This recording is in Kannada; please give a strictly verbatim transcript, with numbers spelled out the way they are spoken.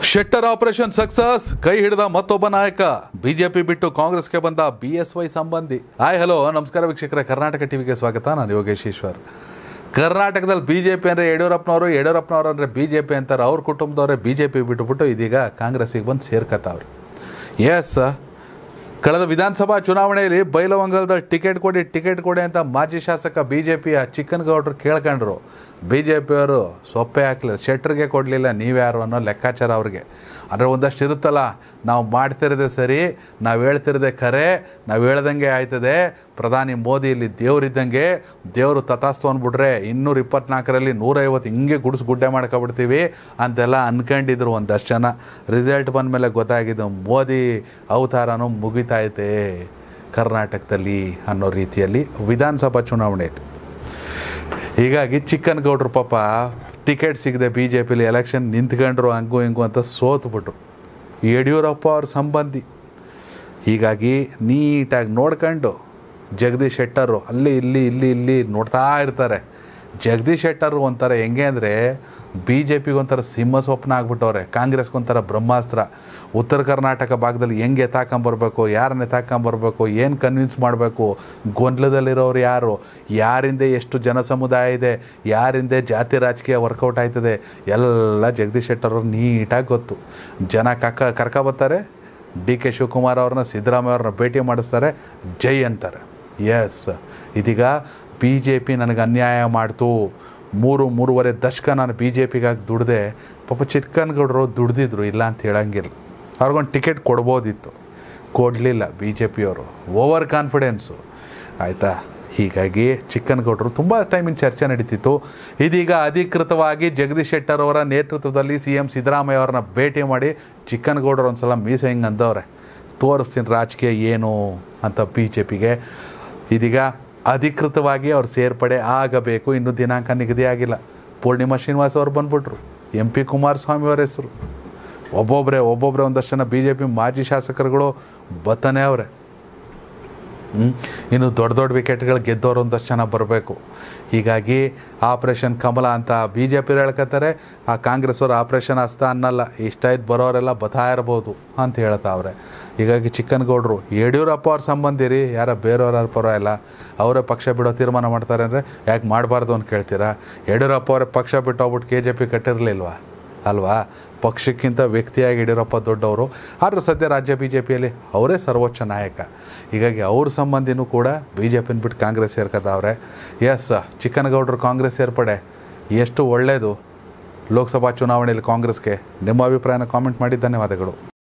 ಶೆಟ್ಟರ್ ಆಪರೇಷನ್ ಸಕ್ಸಸ್, ಕೈ ಹಿಡಿದ ಮತ್ತೊಬ್ಬ ನಾಯಕ. ಬಿಜೆಪಿ ಬಿಟ್ಟು ಕಾಂಗ್ರೆಸ್ಗೆ ಬಂದ ಬಿ ಎಸ್ ವೈ ಸಂಬಂಧಿ. ಹಾಯ್ ಹಲೋ ನಮಸ್ಕಾರ ವೀಕ್ಷಕರೇ, ಕರ್ನಾಟಕ ಟಿವಿಗೆ ಸ್ವಾಗತ. ನಾನು ಯೋಗೇಶ್ ಈಶ್ವರ್. ಕರ್ನಾಟಕದಲ್ಲಿ ಬಿಜೆಪಿ ಅಂದರೆ ಯಡಿಯೂರಪ್ಪನವರು, ಯಡಿಯೂರಪ್ಪನವರು ಅಂದರೆ ಬಿಜೆಪಿ ಅಂತಾರೆ. ಅವ್ರ ಕುಟುಂಬದವರೇ ಬಿಜೆಪಿ ಬಿಟ್ಟುಬಿಟ್ಟು ಇದೀಗ ಕಾಂಗ್ರೆಸ್ಸಿಗೆ ಬಂದು ಸೇರ್ಕತ್ತವ್ರು. ಎಸ್, ಕಳೆದ ವಿಧಾನಸಭಾ ಚುನಾವಣೆಯಲ್ಲಿ ಬೈಲವಂಗಲದಲ್ಲಿ ಟಿಕೆಟ್ ಕೊಡಿ ಟಿಕೆಟ್ ಕೊಡಿ ಅಂತ ಮಾಜಿ ಶಾಸಕ ಬಿ ಜೆ ಪಿಯ ಚಿಕ್ಕನಗೌಡರು ಕೇಳ್ಕೊಂಡ್ರು. ಬಿ ಜೆ ಪಿಯವರು ಸೊಪ್ಪೆ ಹಾಕಲಿಲ್ಲ, ಶೆಟ್ಟರ್ಗೆ ಕೊಡಲಿಲ್ಲ, ನೀವ್ಯಾರು ಅನ್ನೋ ಲೆಕ್ಕಾಚಾರ ಅವ್ರಿಗೆ. ಅಂದರೆ ಒಂದಷ್ಟು ಇರುತ್ತಲ್ಲ, ನಾವು ಮಾಡ್ತಿರೋದೇ ಸರಿ, ನಾವು ಹೇಳ್ತಿರೋದೇ ಖರೆ, ನಾವು ಹೇಳ್ದಂಗೆ ಆಯ್ತದೆ, ಪ್ರಧಾನಿ ಮೋದಿ ಇಲ್ಲಿ ದೇವರಿದ್ದಂಗೆ, ದೇವರು ತಥಾಸ್ತು ಅಂದ್ಬಿಟ್ರೆ ಇನ್ನೂರ ಇಪ್ಪತ್ನಾಲ್ಕರಲ್ಲಿ ನೂರೈವತ್ತು ಹಿಂಗೆ ಗುಡಿಸ್ ಗುಡ್ಡೆ ಮಾಡ್ಕೊಬಿಡ್ತೀವಿ ಅಂತೆಲ್ಲ ಅನ್ಕೊಂಡಿದ್ರು ಒಂದಷ್ಟು ಜನ. ರಿಸಲ್ಟ್ ಬಂದ ಮೇಲೆ ಗೊತ್ತಾಗಿದ್ದು ಮೋದಿ ಅವತಾರನೂ ಮುಗಿತಾಯ್ತೆ ಕರ್ನಾಟಕದಲ್ಲಿ ಅನ್ನೋ ರೀತಿಯಲ್ಲಿ ವಿಧಾನಸಭಾ ಚುನಾವಣೆಯಲ್ಲಿ. ಹೀಗಾಗಿ ಚಿಕ್ಕನಗೌಡರು ಪಾಪ ಟಿಕೆಟ್ ಸಿಗದೆ ಬಿ ಜೆ ಪಿಲಿ ಎಲೆಕ್ಷನ್ ನಿಂತ್ಕೊಂಡ್ರು, ಹಂಗು ಹಿಂಗು ಅಂತ ಸೋತ್ಬಿಟ್ರು. ಯಡಿಯೂರಪ್ಪ ಅವ್ರ ಸಂಬಂಧಿ. ಹೀಗಾಗಿ ನೀಟಾಗಿ ನೋಡ್ಕೊಂಡು ಜಗದೀಶ್ ಶೆಟ್ಟರು ಅಲ್ಲಿ ಇಲ್ಲಿ ಇಲ್ಲಿ ಇಲ್ಲಿ ನೋಡ್ತಾ ಇರ್ತಾರೆ. ಜಗದೀಶ್ ಶೆಟ್ಟರು ಒಂಥರ ಹೆಂಗೆ ಅಂದರೆ ಬಿ ಜೆ ಪಿಗೆ ಒಂಥರ ಸಿಂಹ ಸ್ವಪ್ನ ಆಗ್ಬಿಟ್ಟವ್ರೆ, ಕಾಂಗ್ರೆಸ್ಗೊಂಥರ ಬ್ರಹ್ಮಾಸ್ತ್ರ. ಉತ್ತರ ಕರ್ನಾಟಕ ಭಾಗದಲ್ಲಿ ಹೆಂಗೆ ಎತ್ತಾಕೊಂಬರ್ಬೇಕು, ಯಾರನ್ನ ಎತ್ತಾಕೊಂಬರ್ಬೇಕು, ಏನು ಕನ್ವಿನ್ಸ್ ಮಾಡಬೇಕು, ಗೊಂದಲದಲ್ಲಿರೋರು ಯಾರು, ಯಾರಿಂದೆ ಎಷ್ಟು ಜನ ಸಮುದಾಯ ಇದೆ, ಯಾರಿಂದೆ ಜಾತಿ ರಾಜಕೀಯ ವರ್ಕೌಟ್ ಆಯ್ತದೆ, ಎಲ್ಲ ಜಗದೀಶ್ ಶೆಟ್ಟರು ನೀಟಾಗಿ ಗೊತ್ತು. ಜನ ಕಕ್ಕ ಕರ್ಕೊಬರ್ತಾರೆ, ಡಿ ಕೆ ಶಿವಕುಮಾರ್ ಅವ್ರನ್ನ, ಸಿದ್ದರಾಮಯ್ಯ ಅವ್ರನ್ನ ಭೇಟಿ ಮಾಡಿಸ್ತಾರೆ, ಜೈ ಅಂತಾರೆ. ಎಸ್, ಇದೀಗ ಬಿ ಜೆ ಪಿ ನನಗೆ ಅನ್ಯಾಯ ಮಾಡ್ತು, ಮೂರು ಮೂರುವರೆ ದಶಕ ನಾನು ಬಿ ಜೆ ಪಿಗಾಗಿ ದುಡ್ದೆ. ಪಾಪ ಚಿಕ್ಕನಗೌಡರು ದುಡ್ದಿದ್ರು, ಇಲ್ಲ ಅಂತ ಹೇಳಂಗಿಲ್ಲ. ಅವ್ರಿಗೊಂದು ಟಿಕೆಟ್ ಕೊಡ್ಬೋದಿತ್ತು, ಕೊಡಲಿಲ್ಲ ಬಿ ಜೆ ಪಿಯವರು. ಓವರ್ ಕಾನ್ಫಿಡೆನ್ಸು ಆಯಿತಾ. ಹೀಗಾಗಿ ಚಿಕ್ಕನಗೌಡರು ತುಂಬ ಟೈಮಿನ ಚರ್ಚೆ ನಡೀತಿತ್ತು. ಇದೀಗ ಅಧಿಕೃತವಾಗಿ ಜಗದೀಶ್ ಶೆಟ್ಟರ್ ಅವರ ನೇತೃತ್ವದಲ್ಲಿ ಸಿ ಎಂ ಸಿದ್ದರಾಮಯ್ಯ ಅವ್ರನ್ನ ಭೇಟಿ ಮಾಡಿ ಚಿಕ್ಕನಗೌಡರು ಒಂದು ಸಲ ಮೀಸೆ ಹಿಂಗೆ ಅಂದವ್ರೆ, ತೋರಿಸ್ತೀನಿ ರಾಜಕೀಯ ಏನು ಅಂತ ಬಿ ಜೆ ಪಿಗೆ. ಇದೀಗ ಅಧಿಕೃತವಾಗಿ ಅವ್ರು ಸೇರ್ಪಡೆ ಆಗಬೇಕು. ಇನ್ನೂ ದಿನಾಂಕ ನಿಗದಿ ಆಗಿಲ್ಲ. ಪೂರ್ಣಿಮಾ ಶ್ರೀನಿವಾಸ್ ಅವ್ರು ಬಂದ್ಬಿಟ್ರು, ಎಂ ಪಿ ಕುಮಾರಸ್ವಾಮಿ ಅವರ ಹೆಸರು, ಒಬ್ಬೊಬ್ಬರೇ ಒಬ್ಬೊಬ್ಬರೇ ಒಂದಷ್ಟು ಜನ ಬಿ ಜೆ ಪಿ ಮಾಜಿ ಶಾಸಕರುಗಳು ಬತ್ತಾನೆ ಅವರೇ. ಹ್ಞೂ ಇನ್ನು ದೊಡ್ಡ ದೊಡ್ಡ ವಿಕೆಟ್ಗಳು ಗೆದ್ದವರು ಒಂದಷ್ಟು ಜನ ಬರಬೇಕು. ಹೀಗಾಗಿ ಆಪ್ರೇಷನ್ ಕಮಲ ಅಂತ ಬಿ ಜೆ ಪಿರು ಹೇಳ್ಕೊತಾರೆ, ಆ ಕಾಂಗ್ರೆಸ್ ಅವರು ಆಪ್ರೇಷನ್ ಹಸ್ತ ಅನ್ನಲ್ಲ, ಇಷ್ಟಾಯ್ತು ಬರೋರೆಲ್ಲ ಬತಾ ಇರ್ಬೋದು ಅಂತ ಹೇಳ್ತಾವ್ರೆ. ಹೀಗಾಗಿ ಚಿಕ್ಕನಗೌಡರು ಯಡಿಯೂರಪ್ಪ ಅವ್ರ ಸಂಬಂಧಿ ರೀ, ಯಾರ ಬೇರೆಯವ್ರ ಪರವಾಗಿಲ್ಲ, ಅವರೇ ಪಕ್ಷ ಬಿಡೋ ತೀರ್ಮಾನ ಮಾಡ್ತಾರೆ ಅಂದರೆ ಯಾಕೆ ಮಾಡಬಾರ್ದು ಅಂತ ಕೇಳ್ತೀರಾ? ಯಡಿಯೂರಪ್ಪ ಅವರೇ ಪಕ್ಷ ಬಿಟ್ಟು ಹೋಗ್ಬಿಟ್ಟು ಕೆ ಜೆ ಪಿ ಕಟ್ಟಿರಲಿಲ್ವಾ ಅಲ್ವಾ? ಪಕ್ಷಕ್ಕಿಂತ ವ್ಯಕ್ತಿಯಾಗಿ ಯಡಿಯೂರಪ್ಪ ದೊಡ್ಡವರು, ಆದರೂ ಸದ್ಯ ರಾಜ್ಯ ಬಿ ಜೆ ಪಿಯಲ್ಲಿ ಅವರೇ ಸರ್ವೋಚ್ಚ ನಾಯಕ. ಹೀಗಾಗಿ ಅವ್ರ ಸಂಬಂಧಿನೂ ಕೂಡ ಬಿ ಜೆ ಪಿನ ಬಿಟ್ಟು ಕಾಂಗ್ರೆಸ್ ಸೇರ್ಕೊತಾವ್ರೆ. ಎಸ್, ಚಿಕ್ಕನಗೌಡರು ಕಾಂಗ್ರೆಸ್ ಸೇರ್ಪಡೆ ಎಷ್ಟು ಒಳ್ಳೆಯದು ಲೋಕಸಭಾ ಚುನಾವಣೆಯಲ್ಲಿ ಕಾಂಗ್ರೆಸ್ಗೆ. ನಿಮ್ಮ ಅಭಿಪ್ರಾಯನ ಕಾಮೆಂಟ್ ಮಾಡಿ. ಧನ್ಯವಾದಗಳು.